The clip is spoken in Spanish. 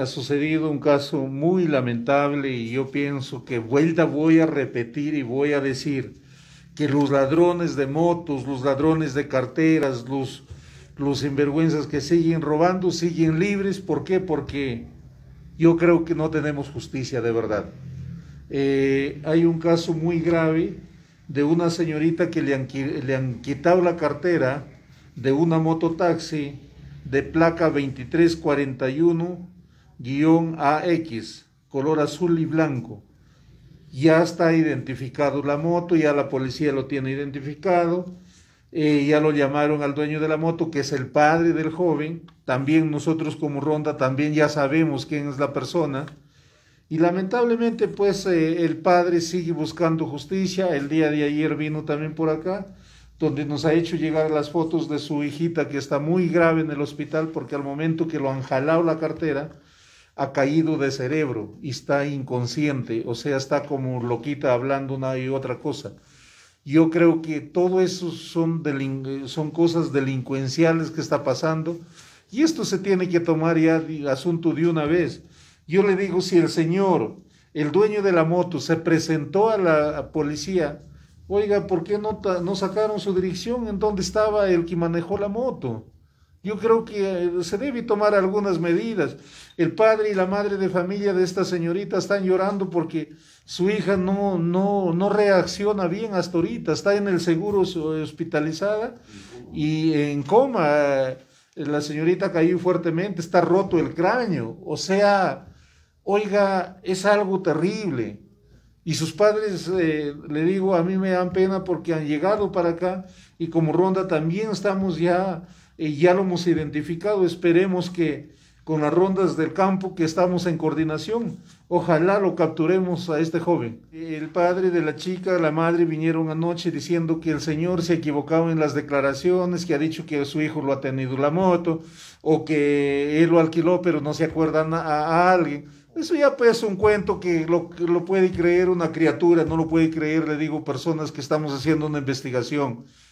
Ha sucedido un caso muy lamentable y yo pienso que vuelta voy a repetir y voy a decir que los ladrones de motos, los ladrones de carteras, los sinvergüenzas que siguen robando siguen libres. ¿Por qué? Porque yo creo que no tenemos justicia de verdad. Hay un caso muy grave de una señorita que le han quitado la cartera de una mototaxi de placa 2341-AX, color azul y blanco. Ya está identificado la moto, ya la policía lo tiene identificado, ya lo llamaron al dueño de la moto, que es el padre del joven. También nosotros como Ronda también ya sabemos quién es la persona. Y lamentablemente pues el padre sigue buscando justicia. El día de ayer vino también por acá, donde nos ha hecho llegar las fotos de su hijita que está muy grave en el hospital porque al momento que lo han jalado la cartera ha caído de cerebro y está inconsciente, o sea, está como loquita hablando una y otra cosa. Yo creo que todo eso son cosas delincuenciales que está pasando y esto se tiene que tomar ya de asunto de una vez. Yo le digo, si el señor, el dueño de la moto, se presentó a la policía, oiga, ¿por qué no sacaron su dirección en dónde estaba el que manejó la moto? Yo creo que se debe tomar algunas medidas. El padre y la madre de familia de esta señorita están llorando porque su hija no reacciona bien hasta ahorita. Está en el seguro hospitalizada y en coma. La señorita cayó fuertemente, está roto el cráneo. O sea, oiga, es algo terrible. Y sus padres, le digo, a mí me dan pena porque han llegado para acá y como Ronda también estamos ya, ya lo hemos identificado. Esperemos que con las rondas del campo que estamos en coordinación, ojalá lo capturemos a este joven. El padre de la chica, la madre vinieron anoche diciendo que el señor se equivocaba en las declaraciones, que ha dicho que su hijo lo ha tenido la moto o que él lo alquiló pero no se acuerdan a alguien. Eso ya pues es un cuento que lo puede creer una criatura, no lo puede creer, le digo, personas que estamos haciendo una investigación.